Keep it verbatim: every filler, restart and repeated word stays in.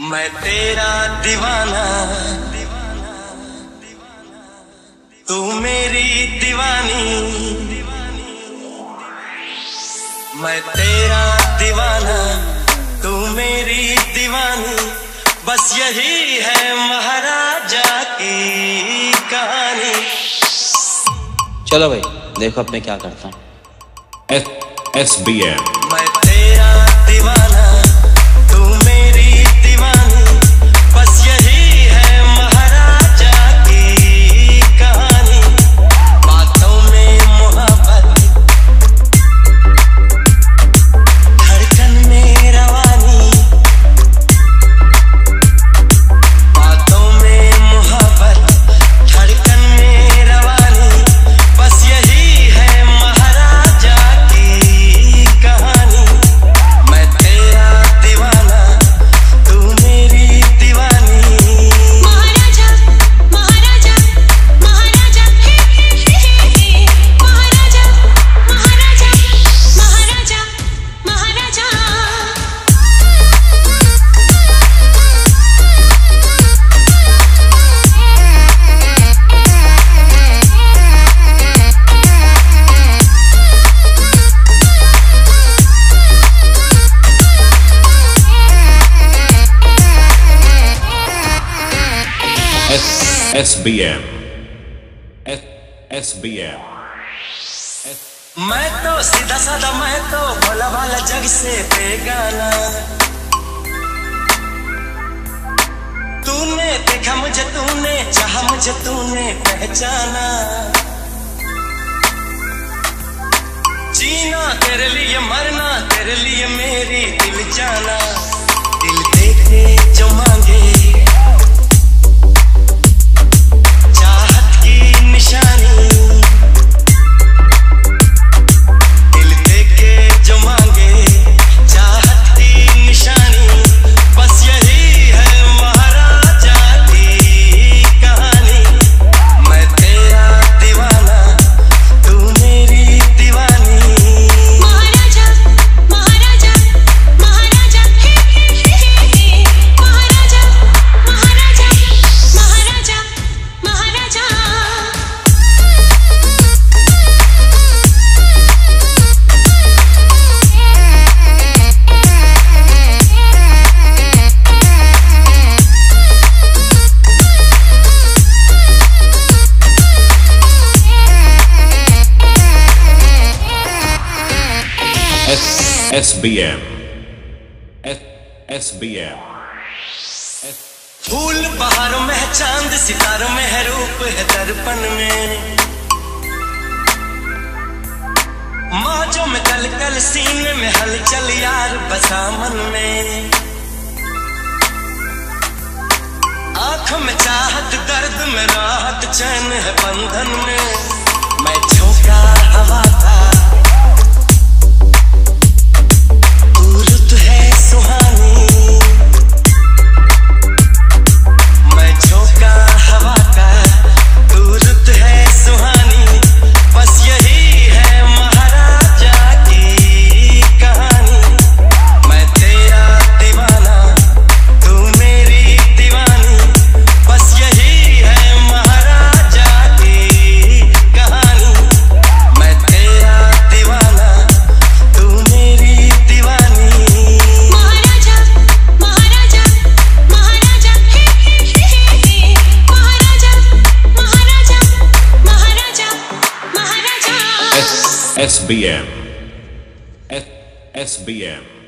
मैं तेरा दीवाना, तू मेरी दीवानी। मैं तेरा दीवाना, तू मेरी दीवानी। बस यही है महाराजा की कहानी। चलो भाई देखो अब मैं क्या करता हूँ। S B M. मैं तेरा दीवाना, तू मेरी दीवानी। बस यही है महाराजा की कहानी। बातों में मोहब्बत, धड़कन में रवानी। बातों में मोहब्बत, धड़कन में रवानी। बस यही है महाराजा की कहानी। मैं तेरा दीवाना, तू मेरी दीवानी। महाराजा महाराजा महाराजा हे हे हे हे महाराजा महाराजा महाराजा महाराजा। S B M. S B M. मैं तो सीधा साधा, मैं तो भोला भाला, जग से बेगाना। तूने देखा मुझे, तूने चाहा मुझे, तूने पहचाना। जीना तेरे लिए, मरना तेरे लिए, मेरी दिल जाना। दिल देखे जो मांगे, चाहत की निशानी। दिल देखे जो मांगे, चाहत की निशानी। बस यही है महाराजा की कहानी। मैं तेरा दीवाना, तू मेरी दीवानी। महाराजा महाराजा महाराजा हे हे हे हे महाराजा महाराजा महाराजा महाराजा। S B M. S B M. फूल बहारों में है, चांद सितारों में है, रूप है दर्पण में। मौजों में कल कल, सीने में हलचल, यार बसा मन में। आंखों में चाहत, दर्द में राहत, चैन है बंधन में। मैं झोंका हवा था, तू रुत है सुहानी। मैं झोंका हवा का, तू रुत है सुहानी। बस यही है महाराजा की कहानी। मैं तेरा दीवाना, तू मेरी दीवानी। बस यही है महाराजा की कहानी। मैं तेरा दीवाना, तू मेरी दीवानी। महाराजा महाराजा महाराजा हे हे हे हे महाराजा महाराजा महाराजा महाराजा। S B M. S B M.